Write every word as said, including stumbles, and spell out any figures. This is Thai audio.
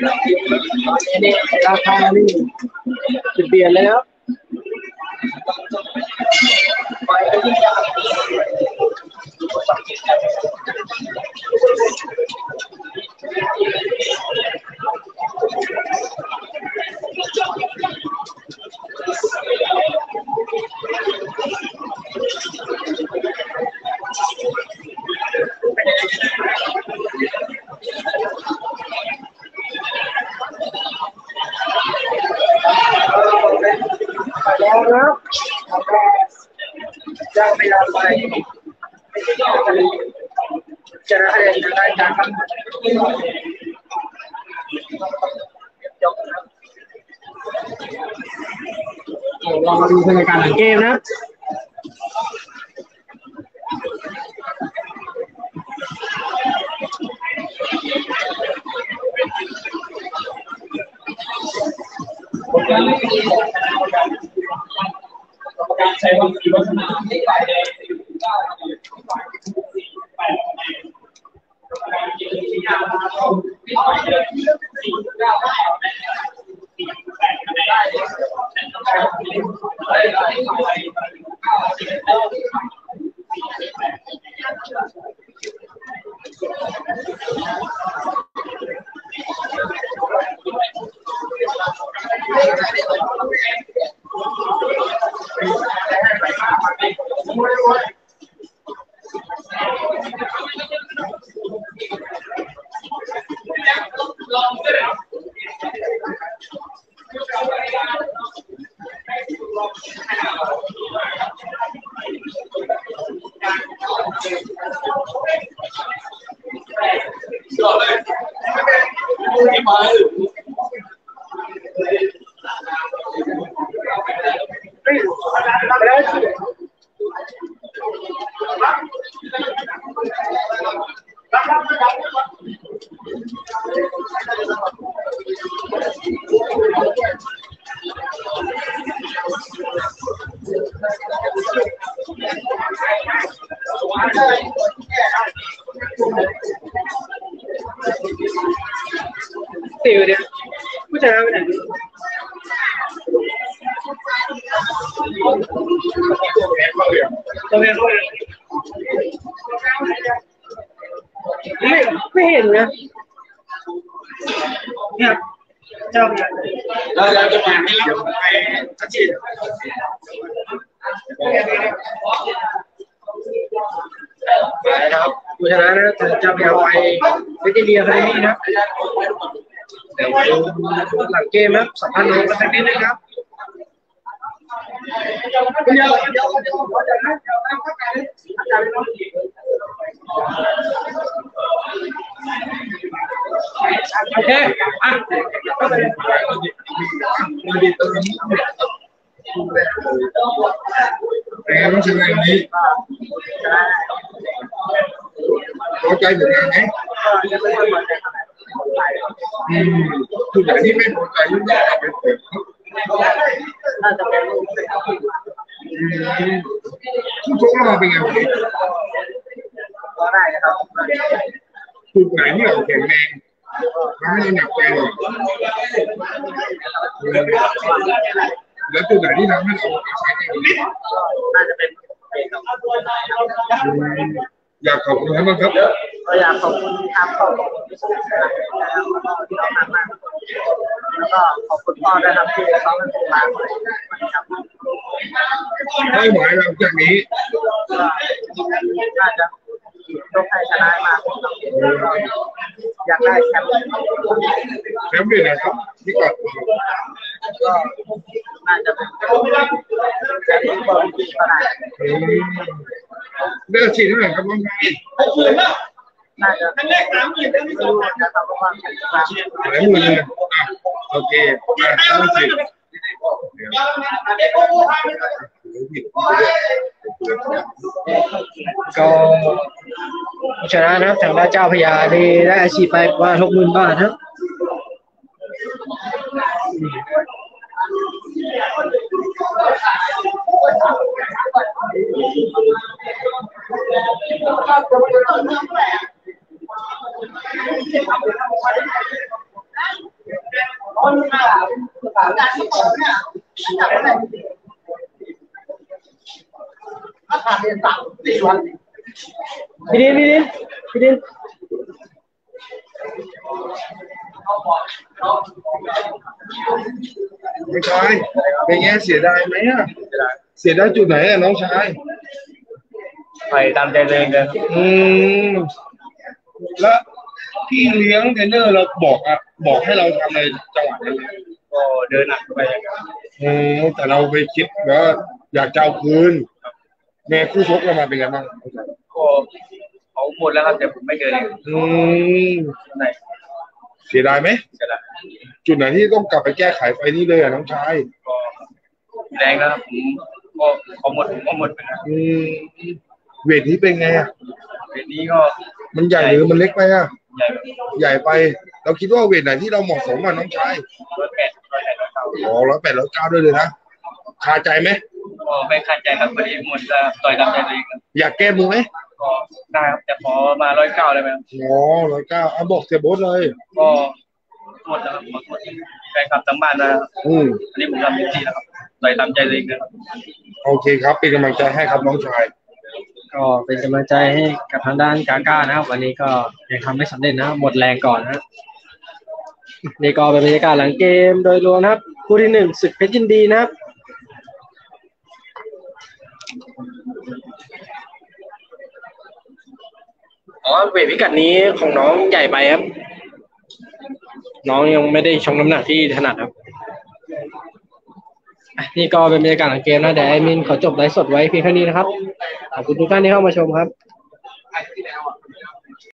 ราคานี่จะเปลี่ยนเลยครับแล้วนะจะไม่รับไปไม่ใช่จะจะอะไรจะได้การทำลองมาดูบรรยากาศหลังเกมนะการใช้ความคิดวัฒนาที่ไปในสี่เก้าสี่แปดการเกี่ยวกับที่ยากมากที่ไปในสี่เก้าสี่แปดได้ฉันต้องการได้ได้ไปเก้าสิบเก้าสี่แปดติวเนี่ยผู้ชายไปไหนตัวเมียตัวเมียไม่ไม่เห็นนะเนี่ยเจ้าเนี่ยเราเราจะมาให้เราไปอาชีพไปนะครับผู้ชนะนะจะไปเอาไปวิทยาเรียนอะไรนี่นะเดี๋ยวดูหลังเกมนะสัมพันธ์น้องกันสักนิดนะครับเดี๋ยวเดี๋ยวเดี๋ยวขอจัดนะเดี๋ยวนะพักการเลยอาจารย์น้องอีกโอเคอ่ะแต่รู้สึกอย่างนี้พอใจเหมือนกันไหมอืมคือแบบที่ไม่พอใจยุ่งยากเป็นแบบทุกทุกเราเป็นยังไงก็ได้ครับคือไหนที่เราแข็งแรงทำให้หนักใจหน่อยแล้วตัวไหนที่ทำให้เราใช้ได้ดีน่าจะเป็นอยากขอบคุณท่านบ้างครับก็อยากขอบคุณครับขอบคุณที่ส่งเสริมแล้วก็ที่เราทำมาแล้วก็ขอบคุณพ่อด้วยครับที่เขาเป็นคนมาครับให้หมายหลังจากนี้น่าจะยกให้ชนะมาอยากได้แชมป์แชมป์ด้วยนะครับที่ก่อนก็น่าจะเป็นแชมป์บอลทีก็ได้ได้ฉีดเท่าไหร่ครับน้องนายน่าจะทั้งแรกสามหมื่นทั้งที่สองนะครับเพราะว่าหลายหมื่นเลยโอเคต้องฉีดก็ชนะนะครับทางด้านเจ้าพญาได้ได้อาชีพไปกว่าหกหมื่นบาทครับพี่ดินพี่ดินพี่ดินน้องชายเป็นไงเสียดายไหมอ่ะเสียดายจุดไหนอ่ะน้องชายไปตามใจตัวเองเลยอืมแล้วพี่เลี้ยงเทรนเนอร์เราบอกอ่ะบอกให้เราทำในจังหวะนั้นก็เดินหนักไปอย่างเงี้ยอืมแต่เราไปคิดว่าอยากจะเอาคืนแม่คู่ชกเรามาเป็นไงบ้างก็เขาหมดแล้วครับแต่ผมไม่เดินอืมเสียดายไหมเสียดายจุดไหนที่ต้องกลับไปแก้ไขไฟนี้เลยอ่ะน้องชายก็แรงแล้วผมก็เขาหมดผมก็หมดไปนะอืมเวทนี้เป็นไงอ่ะเวทนี้ก็มันใหญ่หรือมันเล็กไปอ่ะใหญ่ใหญ่ไปเราคิดว่าเวทไหนที่เราเหมาะสมอ่ะน้องชายร้อยแปดร้อยแปดร้อยเก้าอ๋อร้อยแปดร้อยเก้าด้วยเลยนะคาใจไหมก็ไม่คาใจครับพอดีหมดจะต่อยตามใจตัวเองอยากแก้มือไหมก็ได้ครับแต่ขอมาร้อยเก้าได้ไหมอ๋อร้อยเก้าเอาบอกเสียโบ๊ทเลยก็หมดแล้วครับหมดแฟนคลับทั้งบ้านนะอืมอันนี้ผมทำเต็มที่แล้วครับต่อยตามใจตัวเองนะครับโอเคครับเป็นกำลังใจให้ครับน้องชายก็เป็นกำลังใจให้กับทางด้านกาก้านะครับวันนี้ก็ยังทำไม่สำเร็จนะหมดแรงก่อนนะนี่ก็เป็นบรรยากาศหลังเกมโดยรวมนะครับคู่ที่หนึ่งศึกเพชรยินดีนะครับอ๋อเวทพิกัดนี้ของน้องใหญ่ไปครับน้องยังไม่ได้ชงน้ำหนักที่ถนัดครับนี่ก็เป็นบรรยากาศหลังเกมนะเดี๋ยวแอดมินขอจบไลฟ์สดไว้เพียงแค่นี้นะครับขอบคุณทุกท่านที่เข้ามาชมครับ